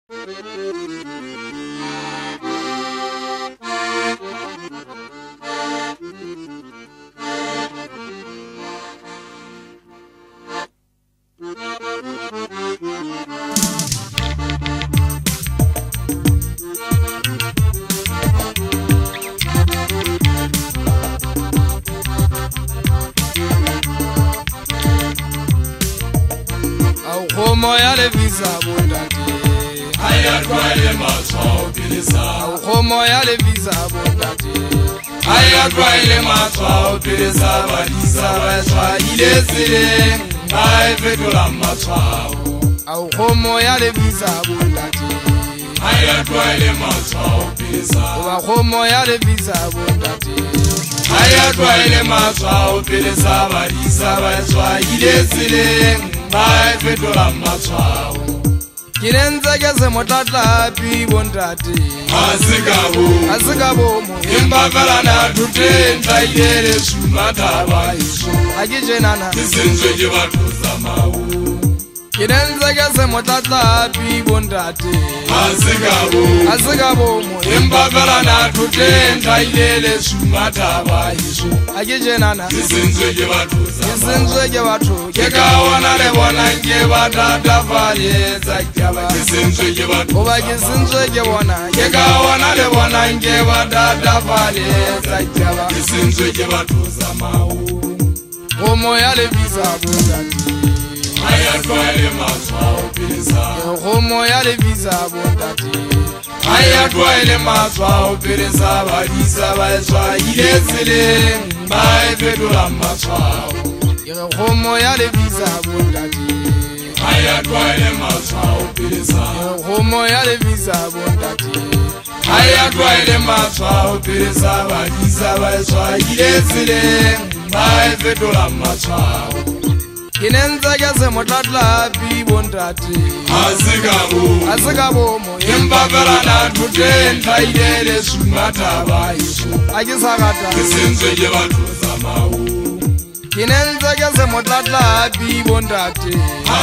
Kgomo ya Lefisa bondate Aya twaile matshwao pele sa Kgomo ya Lefisa bondate Aya twaile matshwao pele sa badisa ba tshwaile tseleng ba e fetola matshwao Kgomo ya Lefisa bondate Aya twaile matshwao pele sa Kgomo ya Lefisa bondate Aya twaile matshwao pele sa badisa ba tshwaile tseleng ba e fetola matshwao Ke ne ntse ke se motlatlapi bondate Asikabo Empa fela na thute ntlaile le suma thaba iso a ke jenana Ke sentswe ke batho tsamao Ke ne ntse ke se motlatlapi bondate Asikabo Empa fela na thute ntlaile le suma thaba iso a ke jenana Ke sentswe ke batho ke sentswe ke batho Ke ka wana le bona nke batatafaletsa Ke sentswe ke batho goba ke sentswe ke bona Ke ka wana le bona nke batatafaletsa Ke sentswe ke batho tsamao Kgomo ya Lefisa bondate Aya twaile matshwao pele sa Kgomo ya Lefisa bondate Aya twaile matshwao pele sa badisa ba tshwaile tseleng ba e fetola matshwao Kgomo ya Lefisa bondate Aya twaile matshwao pele sa Kgomo ya Lefisa bondate Aya twaile matshwao pele sa badisa ba tshwaile tseleng ba e fetola matshwao Ke ne ntse ke se motlatlapi bondate Asikabo Empa fela na thute ntlaile le suma thaba iso a ke sa gata Ke sentswe ke batho tsamao Ke ne ntse ke se motlatlapi bondate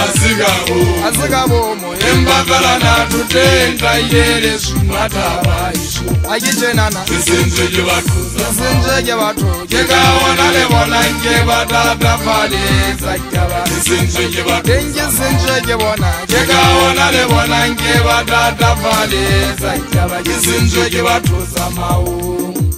Asikabo Empa fela na thute ntlaile le suma thaba iso a ke jenana Ke sentswe ke batho ke sentswe ke batho Ke ka wana le bona nke batatafaletsa Ke sentswe ke batho teng ke sentswe ke bona Ke ka wana le bona nke batatafaletsa Ke sentswe ke batho tsamao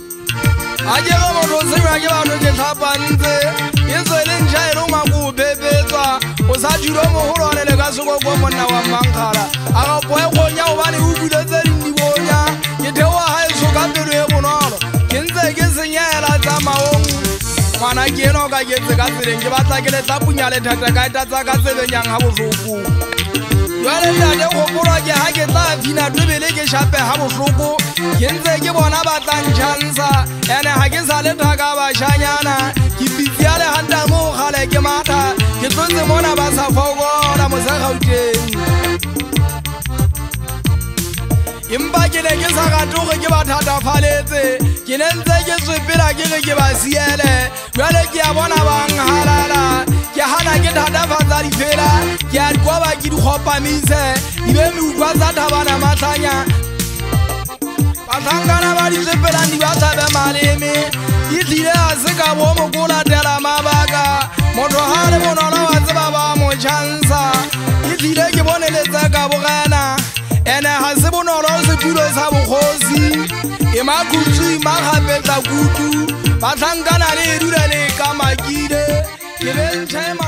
a ke go motho sengwa ke batho ke tlhapantse e tswele ntšha e le ngwako phepetswa o sa dilo mogolwane le ka sekoko monna wa mmankgala a gapoe kgonya gobane o buletse dindibonya ke theoa ga eso ka pelo e bonolo ke ntse ke senyela tsamaong ngwana ke eno ka ketse ka tseleng ke batla ke letlapunya lethata ka etatsa ka tsebenyang ga botlhoko jwale ntate Khopolo ke ha ke tla bina tebele ke shape ha bohloko ke ntse ke bona ba tla ntšhansa ene ha ke sa le thaka bashanyana ke pitsia le handa mo gale ke matha ke tlotse mona ba sa fokola Gauteng empa ke ne ke sa gatoge ke ba thatafaletse ke ne ntse ke tswepela ke re ke ba siele jwale ke a bona bang halala ke hana ke thatafatsa difela ke a dikoba ke dikgopamise di be meukwa tsa thabana Mahlanya batlhankana ba ditswepelang di ba tshabe maleme e tlile a se ka bomo ko latela mabaka motho ha le bonolo wa tseba ba mo tšhansa e tlile ke boneletsa ka bogena ene ha se bonolo setulo sa bokgosi e makhutsi magapetla kutu batlhankana le edula le ka makile ke bentšhe